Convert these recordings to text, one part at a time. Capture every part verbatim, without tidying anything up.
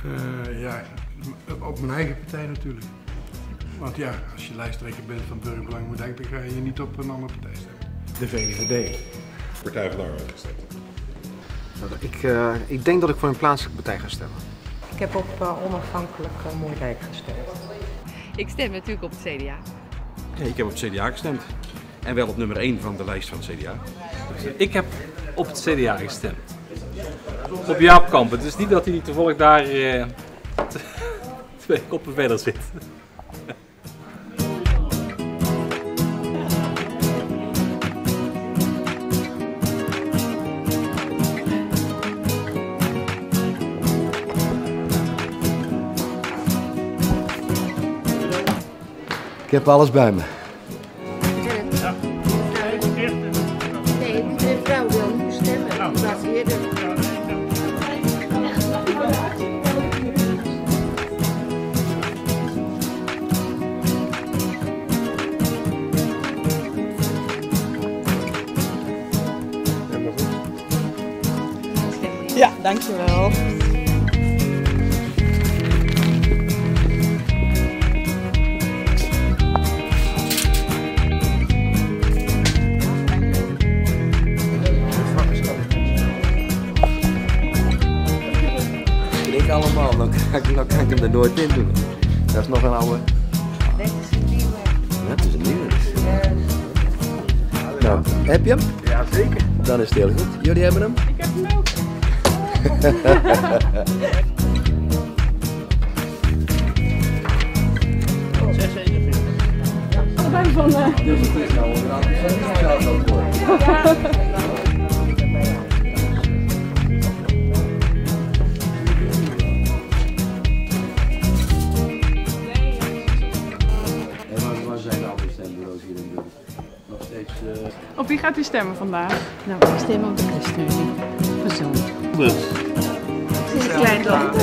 Uh, ja, op mijn eigen partij natuurlijk. Want ja, als je lijsttrekker bent van Burgerbelang Moerdijk, dan ga je niet op een andere partij stemmen. De V V D. Partij van de Arbeid gestemd. Ik, uh, ik denk dat ik voor een plaatselijke partij ga stemmen. Ik heb op uh, onafhankelijk uh, Moerdijk gestemd. Ik stem natuurlijk op het C D A. Ja, ik heb op het C D A gestemd. En wel op nummer één van de lijst van het C D A. Ik heb op het C D A gestemd. Op Jaap Kamp. Het is niet dat hij toevallig daar uh, twee koppen verder zit. Ik heb alles bij me. Nee, die vrouw wil nu stemmen. Die was eerder. Ja, dankjewel. Ik allemaal, dan kan, ik, dan kan ik hem er nooit in doen. Dat is nog een oude. Dit is een nieuwe. Ja, het is een nieuwe. Nou, heb je hem? Ja, zeker. Dan is het heel goed. Jullie hebben hem? Ik heb hem ook. Allebei van... Uh... Dus het is nou een aantal. Waar zijn de andere stembureaus hier in Bulk? Nog steeds... Uh... Op wie gaat u stemmen vandaag? Nou, ik stem op de ChristenUnie. Persoonlijk. Dus. Sinds een klein land.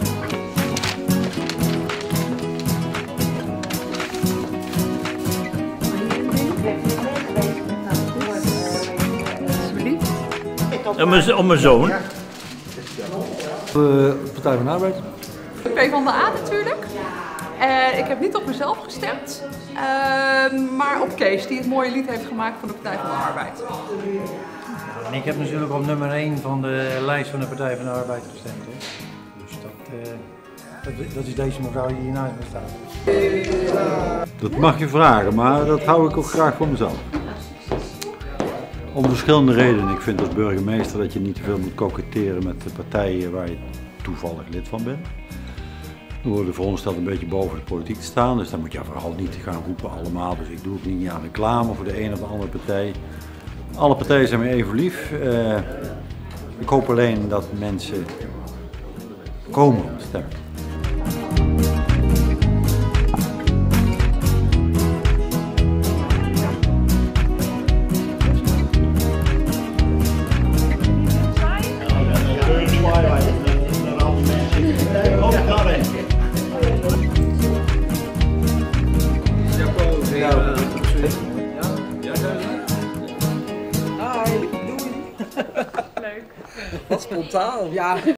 Om mijn zoon. Uh, Partij van de Arbeid. P van de A natuurlijk. Uh, ik heb niet op mezelf gestemd, uh, maar op Kees, die het mooie lied heeft gemaakt van de Partij van de Arbeid. En ik heb natuurlijk op nummer één van de lijst van de Partij van de Arbeid gestemd. Hè. Dus dat, uh, dat, dat is deze mevrouw die hier naast me staat. Dat mag je vragen, maar dat hou ik ook graag voor mezelf. Om verschillende redenen. Ik vind als burgemeester dat je niet te veel moet koketteren met de partijen waar je toevallig lid van bent. We worden verondersteld een beetje boven de politiek te staan, dus dan moet je vooral niet gaan roepen allemaal. Dus ik doe ook niet aan reclame voor de een of de andere partij. Alle partijen zijn me even lief. Uh, ik hoop alleen dat mensen komen om te stemmen. Leuk. Wat spontaan. Ja.